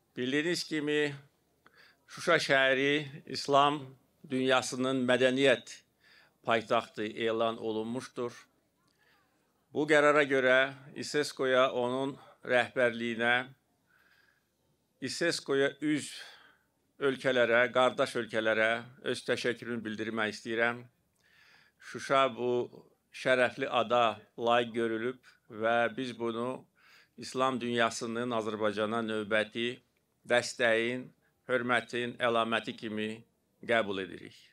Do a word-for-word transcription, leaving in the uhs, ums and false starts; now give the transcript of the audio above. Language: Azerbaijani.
Bildiyiniz kimi, Şuşa şəhəri İslam dünyasının mədəniyyət paytaxtı elan olunmuşdur. Bu qərara görə İSESCO-ya, onun rəhbərliyinə, İSESCO-ya üzv ölkələrə, qardaş ölkələrə öz təşəkkürümü bildirmək istəyirəm. Şuşa bu şərəfli ada layiq görülüb və biz bunu İslam dünyasının Azərbaycana növbəti dəstəyin, hörmətin əlaməti kimi qəbul edirik.